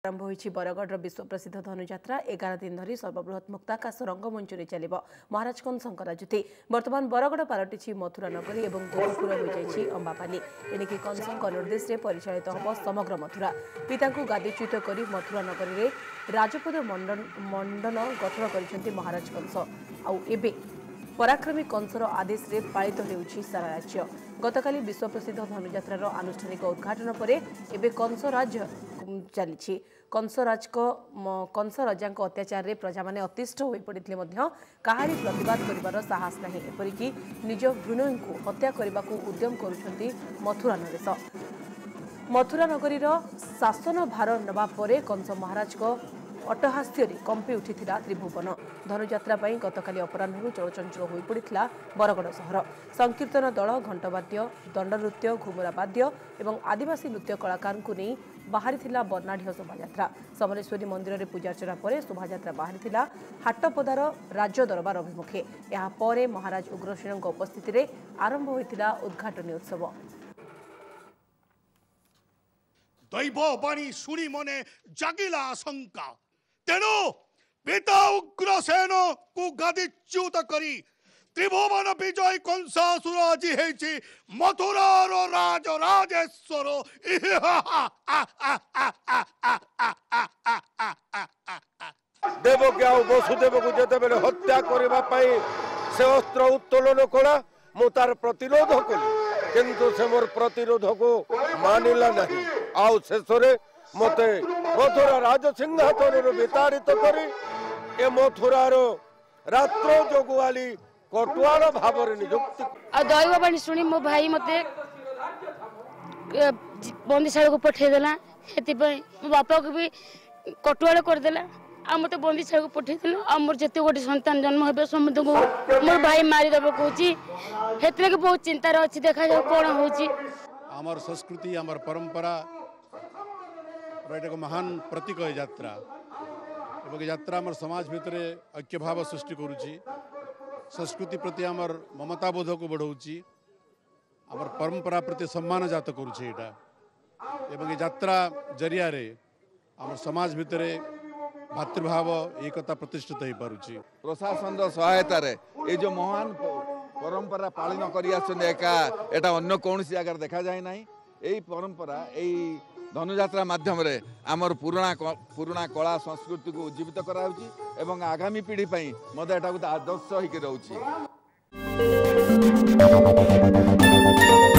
आरंभ होईछि बरगढ़ विश्व प्रसिद्ध धनुयात्रा 11 दिन धरी सर्वबृहत मुक्ताकाश रंगमंच चलिब महाराज कंसंक राजुति वर्तमान बरगढ़ पालटिछि मथुरा नगरी और गोकुल हो जाइछि अंबापाली एणिकी कंसंक निर्देश में परिचालित होब समग्र मथुरा पिता गादीच्युत कर मथुरा नगरी में राजपद मंडन गठन कर महाराज कंस आउ एबे पराक्रमी कंसर आदेश रे पालित होउछि सारा राज्य गतकाली विश्व प्रसिद्ध धनुयात्रार आनुष्ठानिक उद्घाटन पर एबे कंसराज चली कंसराजा अत्याचार में प्रजा मैंने अतिष्ठ हो पड़ते कहारी प्रतिवाद कर साहस नहीं एपरिकी निज भ्रूण को हत्या करने को उद्यम करुछंती मथुरा नरेश मथुरा नगरी शासन भार नवा परे कंस महाराज को अट्टहास्य कंपी उठिथिला त्रिभुवन धनुयात्रा गतकाली अपराह्न चलचंचल हो पड़ा बरगढ़ सहर संकीर्तन दल घंटवाद्य दंडनृत्य घुमुरा वाद्य और आदिवासी नृत्य कलाकार को नहीं बाहरी बर्णाढ़ शोभायात्रा समलेश्वरी मंदिर में पूजार्चना पर शोभायात्रा बाहरी हाटपदार राज्य दरबार अभिमुखे यापर महाराज उग्रसेन उपस्थित में आरंभ होता उद्घाटनी उत्सव दैववाणी शुणी मने जागिला आशंका तेणु पिता उग्रसेन को गादीच्युत करी त्रिभुवन विजय कंसासुर आज हेछि मथुरार राज राजेश्वर देवज्ञ वसुदेव को जते बेले हत्या करबा पई से अस्त्र उत्तोलन कला मु तार प्रतिरोध कली किंतु से मोर प्रतिरोध को मानिला नहीं आउ शेषरे मते मथुरा राज सिंहासन विताड़ित करी ए मथुरार रात्र जोगुआली कटुआल भाव नियुक्ति दैववाणी शुणी मो भाई मते बंदीशाला को पठेदेला मो बापा को भी कटुआल करदेला आ मते बंदीशाला को पठेदेला आ मोर जते गोटे संतान जन्म हेबे समस्त को मोर भाई मारी देबो कहूची हेतरे के बहुत चिंता रहछि देखा जाऊ कोन होची आमर संस्कृति आमर परंपरा एक महान प्रतीक है यात्रा एवं यात्रा आमर समाज भितर ऐक्य भाव सृष्टि करुच्ची संस्कृति प्रति आमर ममताबोध को बढ़ाऊँगी आमर परंपरा प्रति सम्मान जात करुच्चे एवं यात्रा जरिया आमर समाज भितर भातृभाव एकता प्रतिष्ठित हो पारुची प्रशासन सहायता ये जो महान परंपरा पालन कर अन्य कौन जगह देखा जाए ना यही परंपरा यही धनुयात्रा माध्यम रे आमर पुराणा कला संस्कृति को उज्जीवित कराउची एवं आगामी पीढ़ी पई मदे एटा आदर्श होइके रहउची।